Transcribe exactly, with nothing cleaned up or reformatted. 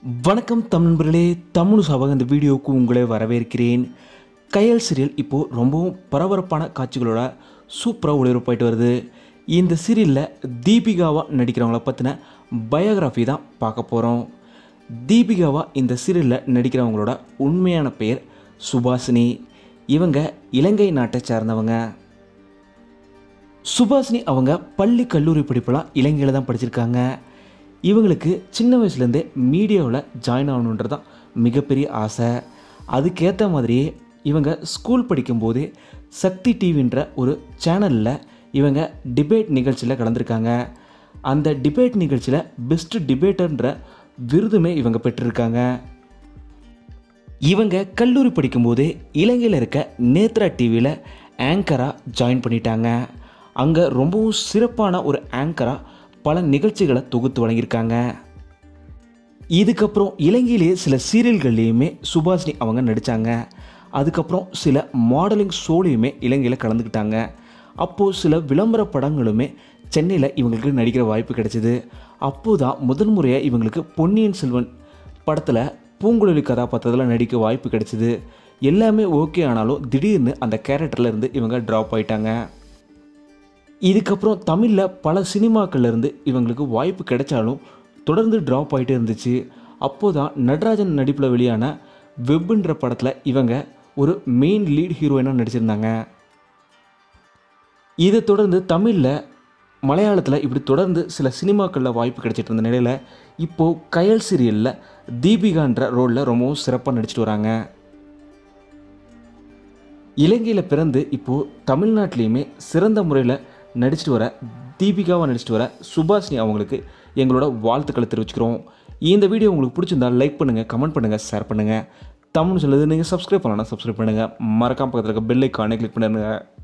வணக்கம் தமிழ் நண்பர்களே, தமிழ் சபக இந்த வீடியோவுக்கு உங்களை வரவேற்கிறேன். கயல் சீரியல் இப்போது ரொம்பவும் பரபரப்பான காட்சிகளோட சூப்பராக ஒளிபரப்பாயிட்டு வருது. இந்த சீரியலில் தீபிகாவாக நடிக்கிறவங்கள பற்றின பயோகிராஃபி தான் பார்க்க போகிறோம். தீபிகாவாக இந்த சீரியலில் நடிக்கிறவங்களோட உண்மையான பெயர் சுபாஷினி. இவங்க இலங்கை நாட்டை சார்ந்தவங்க. சுபாஷினி அவங்க பள்ளி கல்லூரி படிப்பெல்லாம் இலங்கையில் தான் படிச்சிருக்காங்க. இவங்களுக்கு சின்ன வயசுலேருந்தே மீடியாவில் ஜாயின் ஆகணுன்றது தான் மிகப்பெரிய ஆசை. அதுக்கேற்ற மாதிரியே இவங்க ஸ்கூல் படிக்கும்போதே சக்தி டிவின்ற ஒரு சேனலில் இவங்க டிபேட் நிகழ்ச்சியில் கலந்துருக்காங்க. அந்த டிபேட் நிகழ்ச்சியில் பெஸ்ட் டிபேட்டர்ன்ற விருதுமே இவங்க பெற்றிருக்காங்க. இவங்க கல்லூரி படிக்கும்போதே இலங்கையில் இருக்க நேத்ரா டிவியில் ஆங்கராக ஜாயின் பண்ணிட்டாங்க. அங்கே ரொம்பவும் சிறப்பான ஒரு ஆங்கராக பல நிகழ்ச்சிகளை தொகுத்து வழங்கியிருக்காங்க. இதுக்கப்புறம் இலங்கையிலேயே சில சீரியல்கள்லேயுமே சுபாஷினி அவங்க நடித்தாங்க. அதுக்கப்புறம் சில மாடலிங் ஷோலையுமே இலங்கையில் கலந்துக்கிட்டாங்க. அப்போது சில விளம்பர படங்களுமே சென்னையில் இவங்களுக்கு நடிக்கிற வாய்ப்பு கிடைச்சிது. அப்போது தான் முதல் முறையாக இவங்களுக்கு பொன்னியின் செல்வன் படத்தில் பூங்குழலி கதாபாத்திரத்தில் நடிக்க வாய்ப்பு கிடைச்சிது. எல்லாமே ஓகே ஆனாலும் திடீர்னு அந்த கேரக்டரில் இருந்து இவங்க ட்ராப் ஆகிட்டாங்க. இதுக்கப்புறம் தமிழில் பல சினிமாக்கள்லேருந்து இவங்களுக்கு வாய்ப்பு கிடைச்சாலும் தொடர்ந்து ட்ராப் ஆகிட்டே இருந்துச்சு. அப்போது தான் நடராஜன் நடிப்பில் வெளியான வெப்புன்ற படத்தில் இவங்க ஒரு மெயின் லீட் ஹீரோயினாக நடிச்சிருந்தாங்க. இதை தொடர்ந்து தமிழில் மலையாளத்தில் இப்படி தொடர்ந்து சில சினிமாக்களில் வாய்ப்பு கிடைச்சிட்டு இருந்த நிலையில் இப்போது கயல் சீரியலில் தீபிகான்ற ரோலில் ரொம்பவும் சிறப்பாக நடிச்சிட்டு வராங்க. இலங்கையில் பிறந்து இப்போது தமிழ்நாட்டிலையுமே சிறந்த முறையில் நடிச்சிட்டு வர தீபிகாவை நடிச்சிட்டு வர சுபாஷினி அவங்களுக்கு எங்களோட வாழ்த்துக்களை தெரிவிச்சுக்கிறோம். இந்த வீடியோ உங்களுக்கு பிடிச்சிருந்தால் லைக் பண்ணுங்கள், கமெண்ட் பண்ணுங்கள், ஷேர் பண்ணுங்கள். தமிழ் சொல்லுது நீங்கள் சப்ஸ்கிரைப் பண்ணலாம், சப்ஸ்கிரைப் பண்ணுங்கள். மறக்காம பக்கத்தில் இருக்க பெல் ஐக்கானை கிளிக் பண்ணுங்கள்.